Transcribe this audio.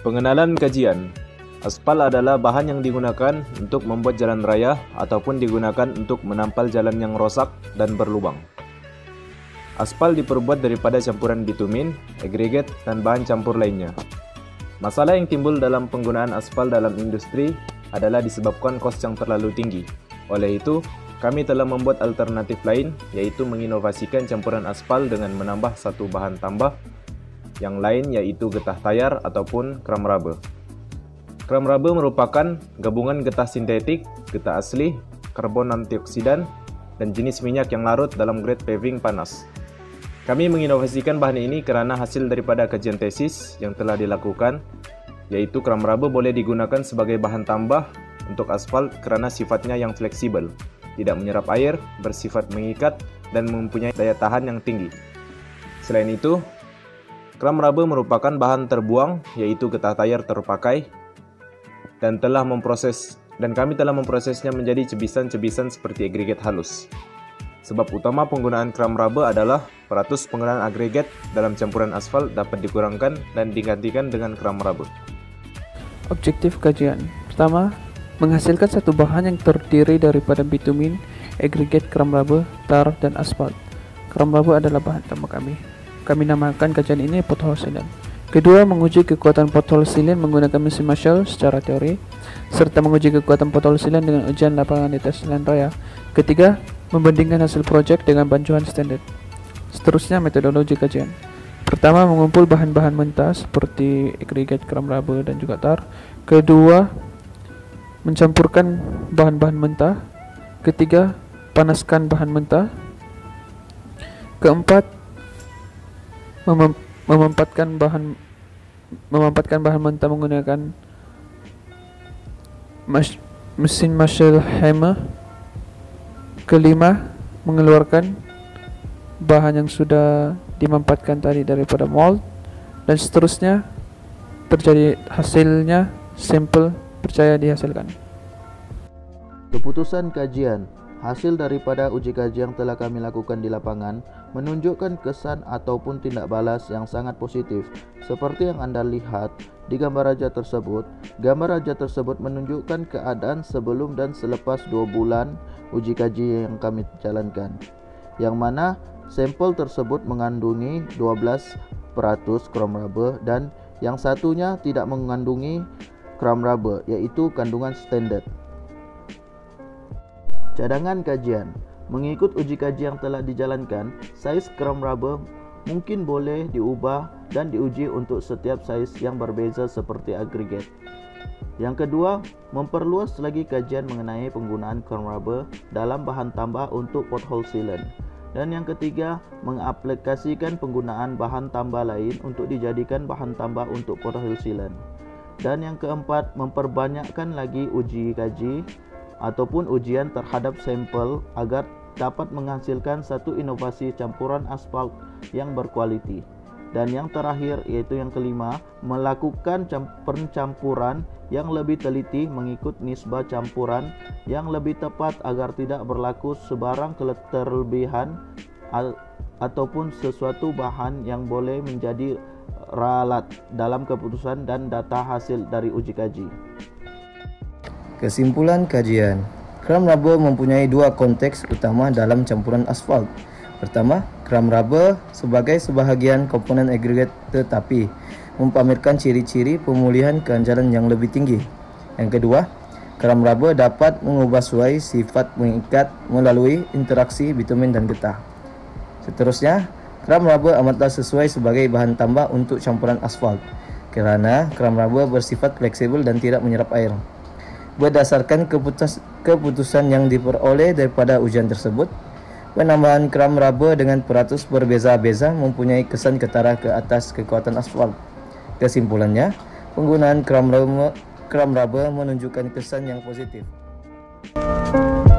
Pengenalan kajian. Aspal adalah bahan yang digunakan untuk membuat jalan raya ataupun digunakan untuk menampal jalan yang rosak dan berlubang. Aspal diperbuat daripada campuran bitumin, agregat, dan bahan campur lainnya. Masalah yang timbul dalam penggunaan aspal dalam industri adalah disebabkan kos yang terlalu tinggi. Oleh itu, kami telah membuat alternatif lain, yaitu menginovasikan campuran aspal dengan menambah satu bahan tambah yang lain, yaitu getah tayar ataupun kram rubber. Kram rubber merupakan gabungan getah sintetik, getah asli, karbon antioksidan, dan jenis minyak yang larut dalam grade paving panas. Kami menginovasikan bahan ini karena hasil daripada kajian tesis yang telah dilakukan, yaitu kram rubber boleh digunakan sebagai bahan tambah untuk aspal karena sifatnya yang fleksibel, tidak menyerap air, bersifat mengikat, dan mempunyai daya tahan yang tinggi. Selain itu, kram rubber merupakan bahan terbuang, yaitu getah tayar terpakai, dan kami telah memprosesnya menjadi cebisan-cebisan seperti agregat halus. Sebab utama penggunaan kram rubber adalah peratus penggunaan agregat dalam campuran aspal dapat dikurangkan dan digantikan dengan kram rubber. Objektif kajian. Pertama, menghasilkan satu bahan yang terdiri daripada bitumin, agregat, kram rubber, tar, dan aspal. Kram rubber adalah bahan tambah kami. Kami namakan kajian ini pothole sealant. Kedua, menguji kekuatan pothole sealant menggunakan mesin Marshall secara teori, serta menguji kekuatan pothole sealant dengan ujian lapangan di tes jalan raya. Ketiga, membandingkan hasil projek dengan bancuan standar. Seterusnya, metodologi kajian. Pertama, mengumpul bahan-bahan mentah seperti agregat, kram rubber, dan juga tar. Kedua, mencampurkan bahan-bahan mentah. Ketiga, panaskan bahan mentah. Keempat, memampatkan bahan mentah menggunakan mesin Marshall hammer. Kelima, mengeluarkan bahan yang sudah dimampatkan tadi daripada mold, dan seterusnya terjadi hasilnya, sampel percaya dihasilkan. Keputusan kajian. Hasil daripada uji kaji yang telah kami lakukan di lapangan menunjukkan kesan ataupun tindak balas yang sangat positif. Seperti yang Anda lihat di gambar raja tersebut. Gambar raja tersebut menunjukkan keadaan sebelum dan selepas 2 bulan uji kaji yang kami jalankan, yang mana sampel tersebut mengandungi 12% kram rubber dan yang satunya tidak mengandungi kram rubber, yaitu kandungan standar. Cadangan kajian. Mengikut uji kaji yang telah dijalankan, saiz kram rubber mungkin boleh diubah dan diuji untuk setiap saiz yang berbeza seperti agregat. Yang kedua, memperluas lagi kajian mengenai penggunaan kram rubber dalam bahan tambah untuk pothole sealant. Dan yang ketiga, mengaplikasikan penggunaan bahan tambah lain untuk dijadikan bahan tambah untuk pothole sealant. Dan yang keempat, memperbanyakkan lagi uji kaji ataupun ujian terhadap sampel agar dapat menghasilkan satu inovasi campuran aspal yang berkualiti. Dan yang terakhir, yaitu yang kelima, melakukan pencampuran yang lebih teliti mengikut nisbah campuran yang lebih tepat agar tidak berlaku sebarang kelebihan ataupun sesuatu bahan yang boleh menjadi ralat dalam keputusan dan data hasil dari uji kaji. Kesimpulan kajian. Kram rubber mempunyai 2 konteks utama dalam campuran asfal. Pertama, kram rubber sebagai sebahagian komponen agregat tetapi mempamerkan ciri-ciri pemulihan kehancuran yang lebih tinggi. Yang kedua, kram rubber dapat mengubah suai sifat mengikat melalui interaksi bitumen dan getah. Seterusnya, kram rubber amatlah sesuai sebagai bahan tambah untuk campuran asfal karena kram rubber bersifat fleksibel dan tidak menyerap air. Berdasarkan keputusan yang diperoleh daripada ujian tersebut, penambahan kram rubber dengan peratus berbeza-beza mempunyai kesan ketara ke atas kekuatan aspal. Kesimpulannya, penggunaan kram rubber menunjukkan kesan yang positif.